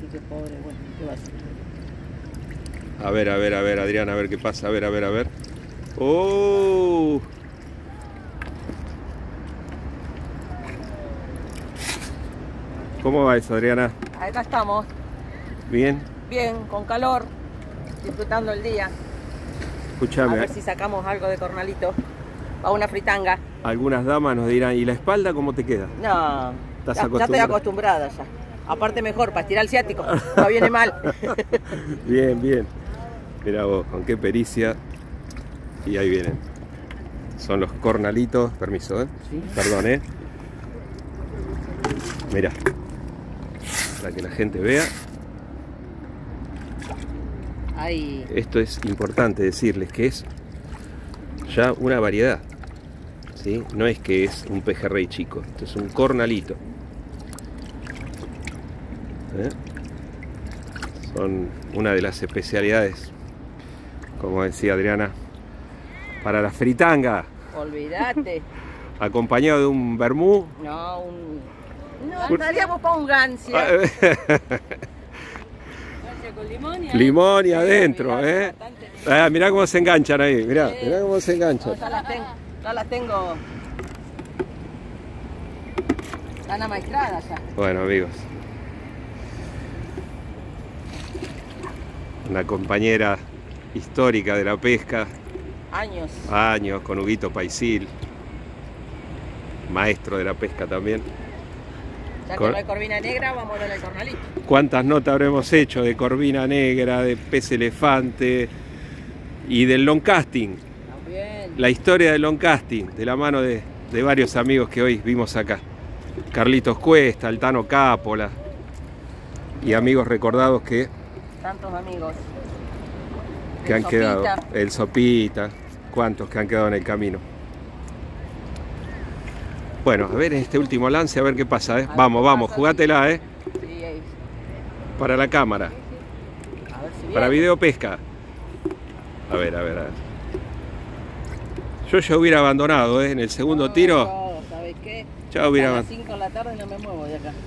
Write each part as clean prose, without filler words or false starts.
que pobre, bueno, ¿qué va a hacer? A ver, Adriana, a ver qué pasa, a ver. ¡Oh! ¿Cómo va eso, Adriana? Acá estamos, ¿Bien? bien, con calor, disfrutando el día. Escuchame. A ver si sacamos algo de cornalito para una fritanga. Algunas damas nos dirán, ¿y la espalda cómo te queda? No, ¿Estás ya estoy acostumbrada? acostumbrada ya. Aparte mejor, para estirar el ciático, no viene mal. Bien. Mirá vos, con qué pericia. Y ahí vienen. Son los cornalitos. Permiso, Sí. Perdón, Mirá. Para que la gente vea. Ahí. Esto es importante decirles que es ya una variedad, ¿sí? No es que es un pejerrey chico, esto es un cornalito. Son una de las especialidades, como decía Adriana, para la fritanga. Olvídate. Acompañado de un vermú. No, no, estaríamos para un gancia. Con limón y Limón y adentro, bastante. Mirá cómo se enganchan ahí, mirá cómo se enganchan. No, ya las tengo. Están amaestradas ya. Bueno, amigos, una compañera histórica de la pesca, Años. con Huguito Paisil, maestro de la pesca también. Ya que no hay corvina negra, vamos a ver el cornalito. ¿Cuántas notas habremos hecho de corvina negra, de pez elefante y del long casting? También. La historia del long casting, de la mano de varios amigos que hoy vimos acá. Carlitos Cuesta, Altano Cápola y amigos recordados que Tantos amigos. han quedado. El Sopita, cuántos que han quedado en el camino. Bueno, a ver en este último lance, a ver qué pasa, Vamos, jugátela, Sí, ahí. Para la cámara, A ver si viene. para video pesca. A ver. Yo ya hubiera abandonado, en el segundo tiro. No, ¿sabes qué? Ya hubiera A las abandonado. 5 de la tarde no me muevo de acá.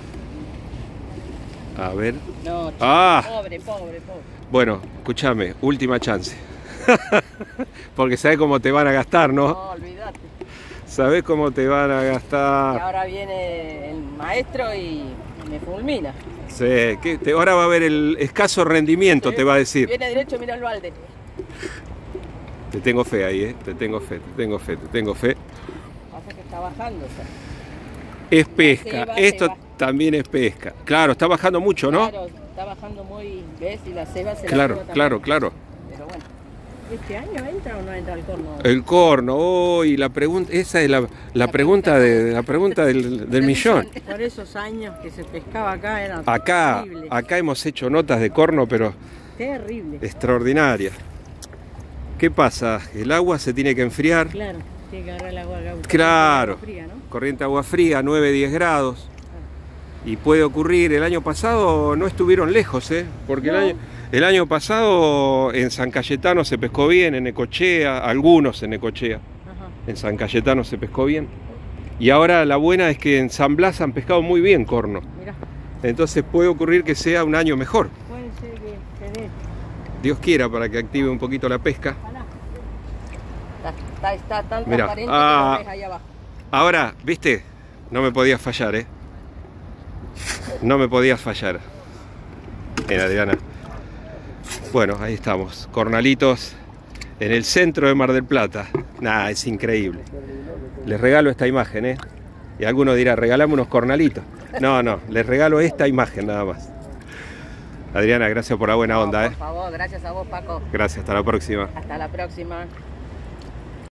A ver. No, chico, Ah. pobre. Bueno, escúchame, última chance. Porque sabés cómo te van a gastar, ¿no? No, olvídate. Sabés cómo te van a Y gastar. ahora viene el maestro y me fulmina. Sí, ahora va a haber el escaso rendimiento, Sí, te va a decir. Viene derecho, mira el balde. Te tengo fe ahí, te tengo fe. Pasa que está bajando ya. Es pesca, Se va. también es pesca. Claro, está bajando mucho, ¿no? Claro, está bajando muy, ¿ves? Y la ceba se la Claro. lleva también. Pero bueno. ¿Este año entra o no entra el corno? El corno, y la pregunta, esa es la pregunta del millón. Por esos años que se pescaba acá era Acá hemos hecho notas de corno, pero terrible. extraordinarias. ¿Qué pasa? El agua se tiene que enfriar. Claro, tiene que agarrar el agua acá. Claro. Agua fría, ¿no? Corriente agua fría, 9-10 grados. Y puede ocurrir, el año pasado no estuvieron lejos, porque No. el año pasado en San Cayetano se pescó bien, en Necochea, algunos en Necochea. Ajá. En San Cayetano se pescó bien. Y ahora la buena es que en San Blas han pescado muy bien corno. Mirá, Entonces puede ocurrir que sea un año mejor. puede ser que tenés. Dios quiera, para que active un poquito la pesca. Está tan Mirá, transparente que lo ves ahí abajo. Ahora, ¿viste? No me podías fallar, No me podías fallar. Adriana. Bueno, ahí estamos. Cornalitos en el centro de Mar del Plata. Nada, es increíble. Les regalo esta imagen, Y alguno dirá, regalame unos cornalitos. No, les regalo esta imagen nada más. Adriana, gracias por la buena onda, Por favor, gracias a vos, Paco. Gracias, hasta la próxima. Hasta la próxima.